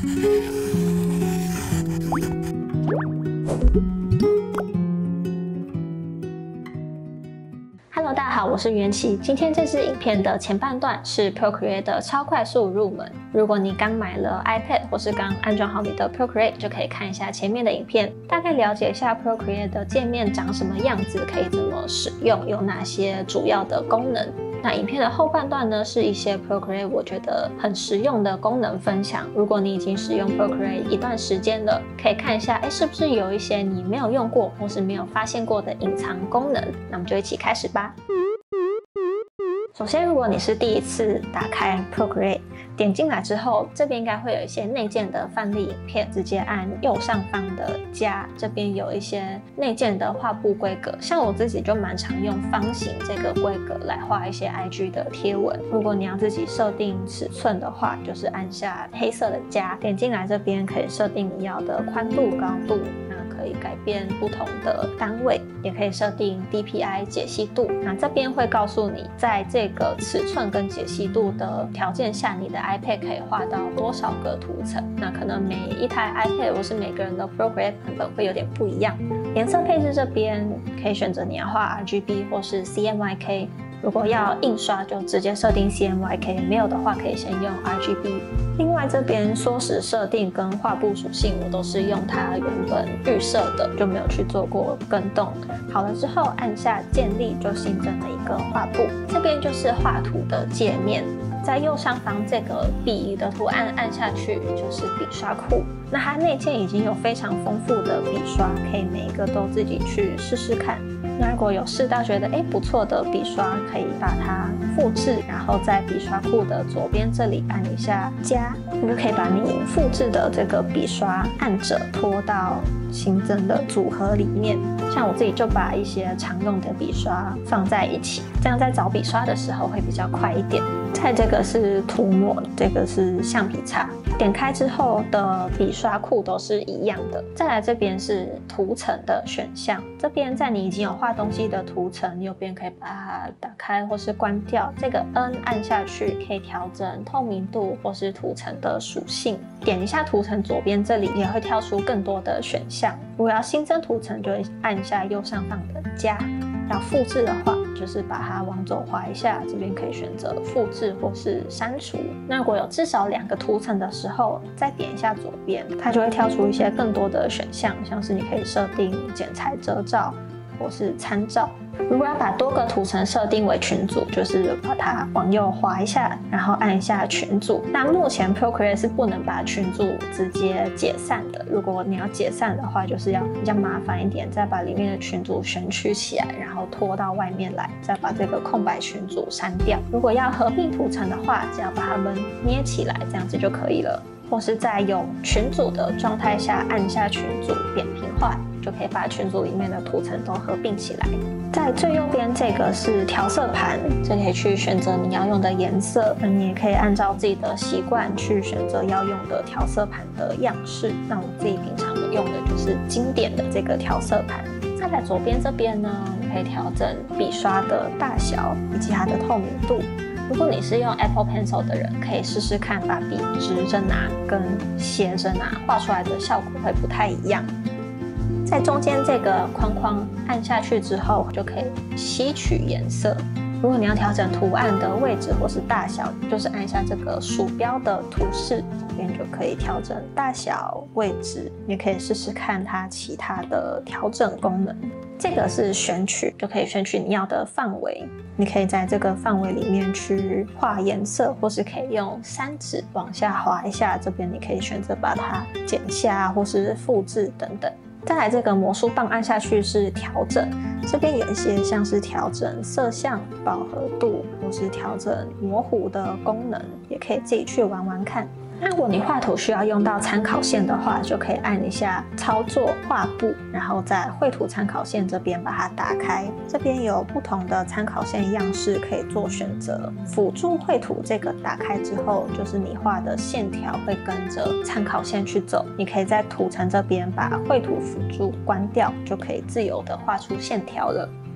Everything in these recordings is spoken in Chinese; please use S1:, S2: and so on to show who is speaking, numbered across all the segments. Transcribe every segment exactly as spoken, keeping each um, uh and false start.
S1: Hello， 大家好，我是元琪。今天这支影片的前半段是 Procreate 的超快速入门。如果你刚买了 iPad 或是刚安装好你的 Procreate， 就可以看一下前面的影片，大概了解一下 Procreate 的界面长什么样子，可以怎么使用，有哪些主要的功能。那影片的后半段呢，是一些 Procreate 我觉得很实用的功能分享。如果你已经使用 Procreate 一段时间了，可以看一下，哎，是不是有一些你没有用过或是没有发现过的隐藏功能？那我们就一起开始吧。首先，如果你是第一次打开 Procreate， 点进来之后，这边应该会有一些内建的范例影片，直接按右上方的加，这边有一些内建的画布规格。像我自己就蛮常用方形这个规格来画一些 I G 的贴文。如果你要自己设定尺寸的话，就是按下黑色的加，点进来这边可以设定你要的宽度、高度。可以改变不同的单位，也可以设定 D P I 解析度。那这边会告诉你，在这个尺寸跟解析度的条件下，你的 iPad 可以画到多少个图层。那可能每一台 iPad 或是每个人的 Procreate 版本会有点不一样。颜色配置这边可以选择你要画 R G B 或是 C M Y K。如果要印刷，就直接设定 C M Y K， 没有的话可以先用 R G B。另外这边缩时设定跟画布属性，我都是用它原本预设的，就没有去做过更动。好了之后，按下建立就新增了一个画布。这边就是画图的界面，在右上方这个笔的图案按下去就是笔刷库。那它内建已经有非常丰富的笔刷，可以每一个都自己去试试看。那如果有试到觉得哎不错的笔刷，可以把它复制，然后在笔刷库的左边这里按一下加，你就可以把你复制的这个笔刷按着拖到新增的组合里面。像我自己就把一些常用的笔刷放在一起，这样在找笔刷的时候会比较快一点。在这个是涂抹，这个是橡皮擦。点开之后的笔刷库都是一样的。再来这边是图层的选项，这边在你已经有画东西的图层，右边可以把它打开或是关掉。这个 N 按下去可以调整透明度或是图层的属性。点一下图层左边这里也会跳出更多的选项。如果要新增图层，就会按下右上方的加。要复制的话，就是把它往左滑一下，这边可以选择复制或是删除。那如果有至少两个图层的时候，再点一下左边，它就会跳出一些更多的选项，像是你可以设定剪裁遮罩或是参照。如果要把多个图层设定为群组，就是把它往右滑一下，然后按一下群组。那目前 Procreate 是不能把群组直接解散的。如果你要解散的话，就是要比较麻烦一点，再把里面的群组选取起来，然后拖到外面来，再把这个空白群组删掉。如果要合并图层的话，只要把它们捏起来，这样子就可以了。或是在有群组的状态下按下群组扁平化，就可以把群组里面的图层都合并起来。在最右边这个是调色盘，这可以去选择你要用的颜色，那你也可以按照自己的习惯去选择要用的调色盘的样式。那我自己平常用的就是经典的这个调色盘。再来左边这边呢，你可以调整笔刷的大小以及它的透明度。如果你是用 Apple Pencil 的人，可以试试看把笔直着拿跟斜着拿，画出来的效果会不太一样。在中间这个框框按下去之后，就可以吸取颜色。如果你要调整图案的位置或是大小，就是按下这个鼠标的图示，这边就可以调整大小、位置。也可以试试看它其他的调整功能。这个是选取，就可以选取你要的范围。你可以在这个范围里面去画颜色，或是可以用三指往下滑一下，这边你可以选择把它剪下或是复制等等。再来这个魔术棒按下去是调整，这边有一些像是调整色相、饱和度或是调整模糊的功能，也可以自己去玩玩看。那如果你画图需要用到参考线的话，就可以按一下操作画布，然后在绘图参考线这边把它打开。这边有不同的参考线样式可以做选择。辅助绘图这个打开之后，就是你画的线条会跟着参考线去走。你可以在图层这边把绘图辅助关掉，就可以自由的画出线条了。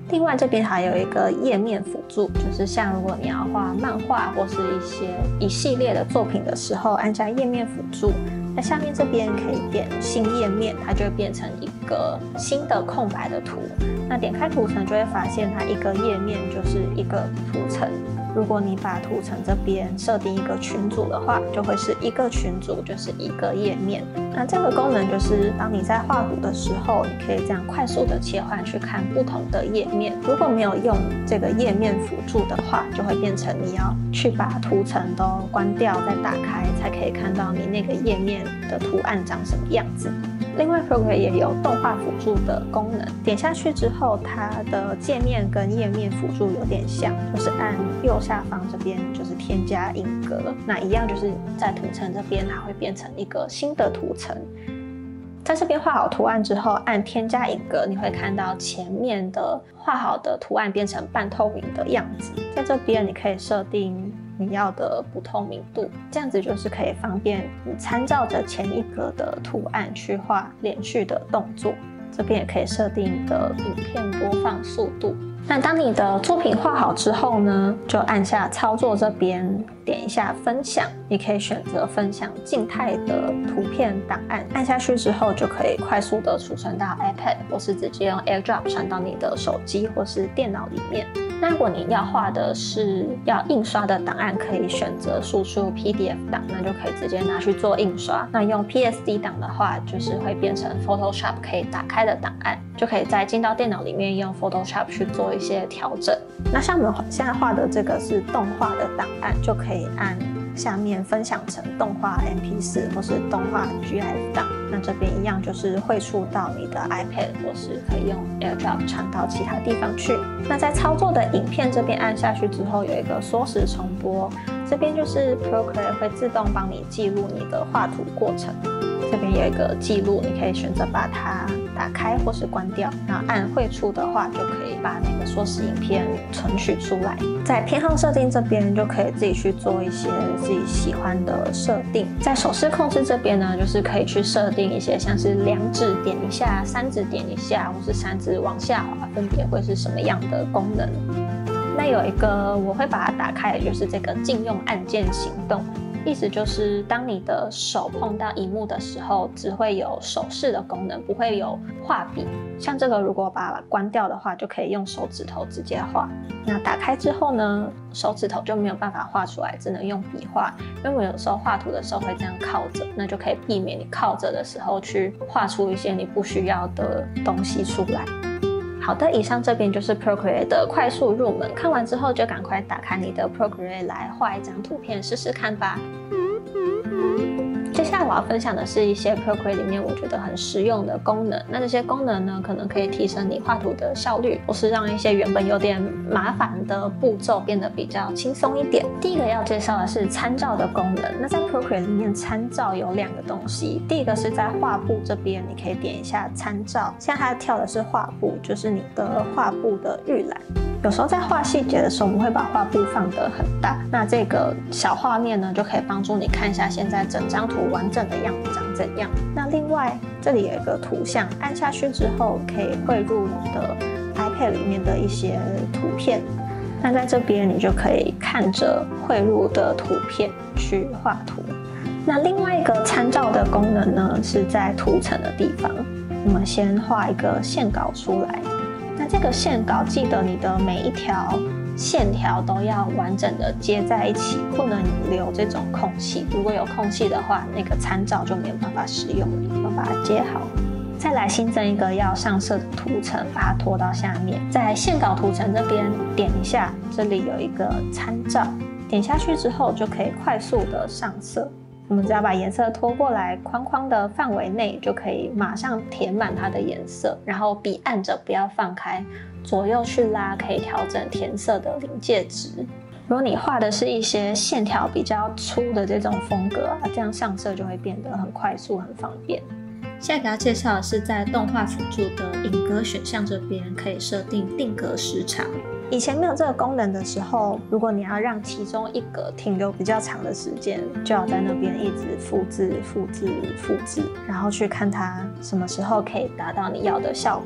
S1: 另外这边还有一个页面辅助，就是像如果你要画漫画或是一些一系列的作品的时候，按下页面辅助，在下面这边可以点新页面，它就会变成一个新的空白的图。那点开图层就会发现它一个页面就是一个图层。如果你把图层这边设定一个群组的话，就会是一个群组就是一个页面。那这个功能就是当你在画图的时候，你可以这样快速的切换去看不同的页面。如果没有用这个页面辅助的话，就会变成你要去把图层都关掉再打开，才可以看到你那个页面的图案长什么样子。另外 Procreate 也有动画辅助的功能，点下去之后，它的界面跟页面辅助有点像，就是按右下方这边就是添加影格，那一样就是在图层这边它会变成一个新的图层。在这边画好图案之后，按添加影格，你会看到前面的画好的图案变成半透明的样子。在这边你可以设定你要的不透明度，这样子就是可以方便你参照着前一格的图案去画连续的动作。这边也可以设定你的影片播放速度。那当你的作品画好之后呢，就按下操作这边，点一下分享，你可以选择分享静态的图片档案，按下去之后就可以快速的储存到 iPad， 或是直接用 AirDrop 传到你的手机或是电脑里面。那如果你要画的是要印刷的档案，可以选择输出 P D F 档，那就可以直接拿去做印刷。那用 P S D 档的话，就是会变成 Photoshop 可以打开的档案，就可以再进到电脑里面用 Photoshop 去做一些调整。那像我们现在画的这个是动画的档案，就可以按下面分享成动画 M P 四 或是动画 G I F 档，那这边一样就是汇出到你的 iPad， 或是可以用 AirDrop 传到其他地方去。那在操作的影片这边按下去之后，有一个缩时重播，这边就是 Procreate 会自动帮你记录你的画图过程。这边有一个记录，你可以选择把它打开或是关掉，然后按汇出的话，就可以把那个缩时影片存取出来。在偏好设定这边就可以自己去做一些自己喜欢的设定。在手势控制这边呢，就是可以去设定一些像是两指点一下、三指点一下，或是三指往下滑，分别会是什么样的功能。那有一个我会把它打开，也就是这个禁用按键行动。意思就是当你的手碰到萤幕的时候，只会有手势的功能，不会有画笔。像这个如果把它关掉的话，就可以用手指头直接画。那打开之后呢，手指头就没有办法画出来，只能用笔画。因为我有时候画图的时候会这样靠着，那就可以避免你靠着的时候去画出一些你不需要的东西出来。好的，以上这边就是 Procreate 的快速入门，看完之后就赶快打开你的 Procreate 来画一张图片试试看吧。接下来我要分享的是一些 Procreate 里面我觉得很实用的功能。那这些功能呢，可能可以提升你画图的效率，或是让一些原本有点麻烦的步骤变得比较轻松一点。第一个要介绍的是参照的功能。那在 Procreate 里面，参照有两个东西。第一个是在画布这边，你可以点一下参照。现在它跳的是画布，就是你的画布的预览。有时候在画细节的时候，我们会把画布放得很大，那这个小画面呢，就可以帮助你看一下现在整张图完整的样子长怎样。那另外这里有一个图像，按下去之后可以汇入你的 iPad 里面的一些图片。那在这边你就可以看着汇入的图片去画图。那另外一个参照的功能呢，是在图层的地方。我们先画一个线稿出来。那这个线稿记得你的每一条线条都要完整的接在一起，不能留这种空隙。如果有空隙的话，那个参照就没有办法使用了。要把它接好。再来新增一个要上色的图层，把它拖到下面。在线稿图层这边点一下，这里有一个参照，点下去之后就可以快速的上色。我们只要把颜色拖过来，框框的范围内就可以马上填满它的颜色，然后笔按着不要放开，左右去拉可以调整填色的临界值。如果你画的是一些线条比较粗的这种风格啊，这样上色就会变得很快速很方便。下一个要介绍的是在动画辅助的影格选项这边可以设定定格时长。以前没有这个功能的时候，如果你要让其中一格停留比较长的时间，就要在那边一直复制、复制、复制，然后去看它什么时候可以达到你要的效果。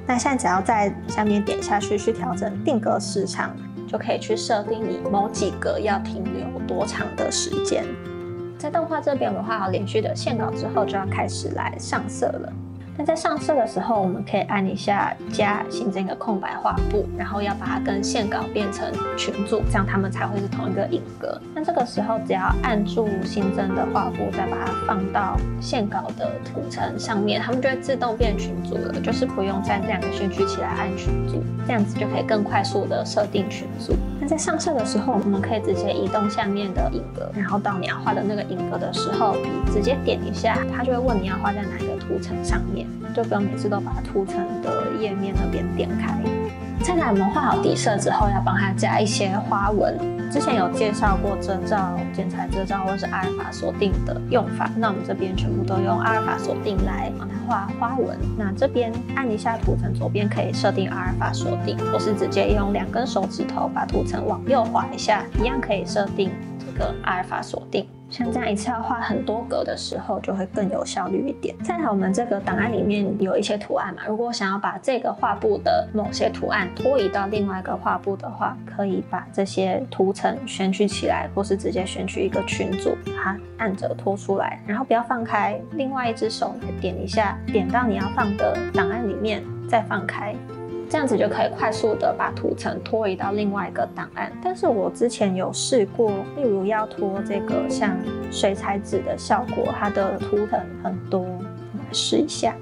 S1: 那现在只要在下面点下去，去调整定格时长，就可以去设定你某几格要停留多长的时间。在动画这边，我们画好连续的线稿之后，就要开始来上色了。那在上色的时候，我们可以按一下加，新增一个空白画布，然后要把它跟线稿变成群组，这样它们才会是同一个影格。那这个时候只要按住新增的画布，再把它放到线稿的图层上面，它们就会自动变群组了，就是不用再两个选举起来按群组，这样子就可以更快速的设定群组。那在上色的时候，我们可以直接移动下面的影格，然后到你要画的那个影格的时候，直接点一下，它就会问你要画在哪一个图层上面。就不用每次都把图层的页面那边点开。再来，我们画好底色之后，要帮它加一些花纹。之前有介绍过遮罩、剪裁遮罩或是阿尔法锁定的用法，那我们这边全部都用阿尔法锁定来帮它画花纹。那这边按一下图层左边可以设定阿尔法锁定，或是直接用两根手指头把图层往右滑一下，一样可以设定这个阿尔法锁定。像这样一次要画很多格的时候，就会更有效率一点。再来，我们这个档案里面有一些图案嘛，如果想要把这个画布的某些图案拖移到另外一个画布的话，可以把这些图层选取起来，或是直接选取一个群组，把它按着拖出来，然后不要放开，另外一只手来点一下，点到你要放的档案里面，再放开。这样子就可以快速的把图层拖移到另外一个档案。但是我之前有试过，例如要拖这个像水彩纸的效果，它的图层很多，我们来试一下。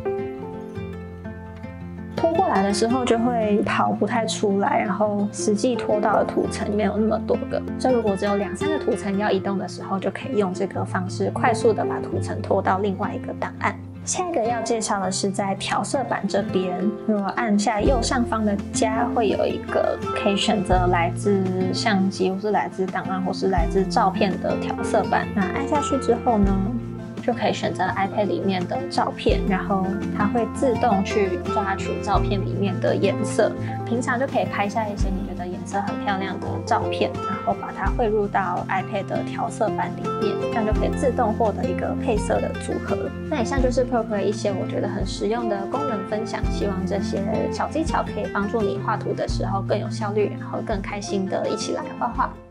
S1: 拖过来的时候就会跑不太出来，然后实际拖到的图层没有那么多个，所以如果只有两三个图层要移动的时候，就可以用这个方式快速的把图层拖到另外一个档案。下一个要介绍的是在调色板这边，如果按下右上方的加，会有一个可以选择来自相机或是来自档案或是来自照片的调色板。那按下去之后呢，就可以选择 iPad 里面的照片，然后它会自动去抓取照片里面的颜色。平常就可以拍下一些你觉得颜色很漂亮的照片，然后把它汇入到 iPad 的调色板里面，这样就可以自动获得一个配色的组合。那以上就是 Procreate 一些我觉得很实用的功能分享，希望这些小技巧可以帮助你画图的时候更有效率，然后更开心的一起来画画。